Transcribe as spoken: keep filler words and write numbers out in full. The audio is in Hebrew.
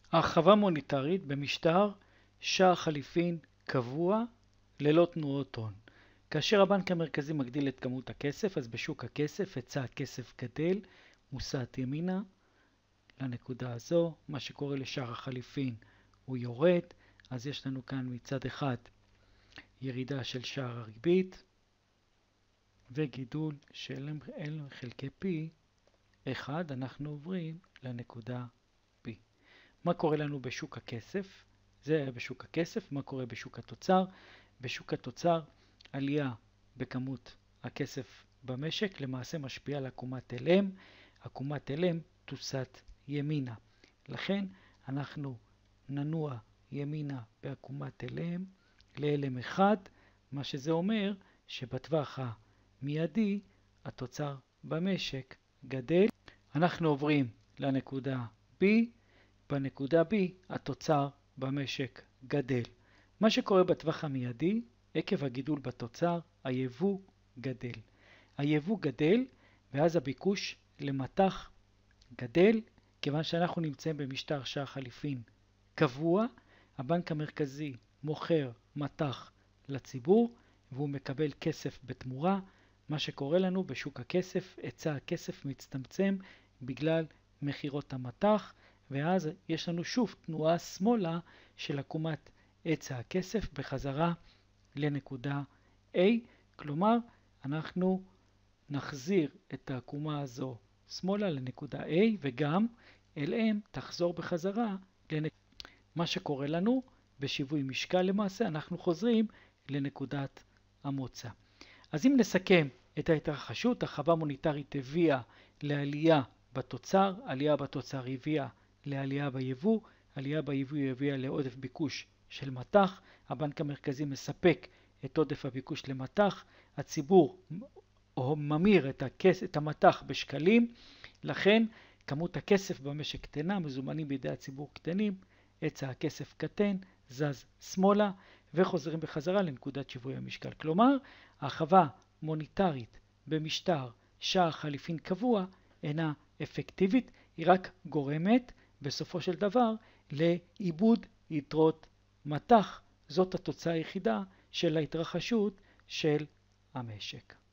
הרחבה מוניטרית במשטר שער חליפין קבוע ללא תנועות הון. כאשר הבנק המרכזי מגדיל את כמות הכסף, אז בשוק הכסף היצע הכסף גדל, מוסט ימינה לנקודה הזו. מה שקורה לשער החליפין הוא יורד, אז יש לנו כאן מצד אחד ירידה של שער הריבית וגידול של L חלקי P אחד. אנחנו עוברים לנקודה P. מה קורה לנו בשוק הכסף? זה היה בשוק הכסף. מה קורה בשוק התוצר? בשוק התוצר עלייה בכמות הכסף במשק למעשה משפיעה על עקומת L M. עקומת L M תוסט ימינה. לכן אנחנו ננוע ימינה בעקומת L M ל-L M אחד, מה שזה אומר שבטווח המיידי התוצר במשק גדל. אנחנו עוברים לנקודה B. בנקודה B התוצר במשק גדל. מה שקורה בטווח המיידי, עקב הגידול בתוצר, היבוא גדל. היבוא גדל ואז הביקוש למטח גדל. כיוון שאנחנו נמצאים במשטר שער חליפין קבוע, הבנק המרכזי מוכר מטח לציבור והוא מקבל כסף בתמורה. מה שקורה לנו בשוק הכסף, היצע הכסף מצטמצם בגלל מחירות המטח, ואז יש לנו שוב תנועה שמאלה של עקומת היצע הכסף בחזרה לנקודה A. כלומר, אנחנו נחזיר את העקומה הזו שמאלה לנקודה A, וגם L M תחזור בחזרה לנקודה. מה שקורה לנו בשיווי משקל, למעשה אנחנו חוזרים לנקודת המוצא. אז אם נסכם את ההתרחשות, הרחבה מוניטרית הביאה לעלייה בתוצר, עלייה בתוצר הביאה לעלייה ביבוא, עלייה ביבוא הביאה לעודף ביקוש של מטח, הבנק המרכזי מספק את עודף הביקוש למטח, הציבור ממיר את, הכס, את המטח בשקלים, לכן כמות הכסף במשק קטנה, מזומנים בידי הציבור קטנים, היצע הכסף קטן, זז שמאלה וחוזרים בחזרה לנקודת שיווי המשקל. כלומר, הרחבה מוניטרית במשטר שער חליפין קבוע אינה אפקטיבית, היא רק גורמת בסופו של דבר לאיבוד יתרות מטח. זאת התוצאה היחידה של ההתרחשות של המשק.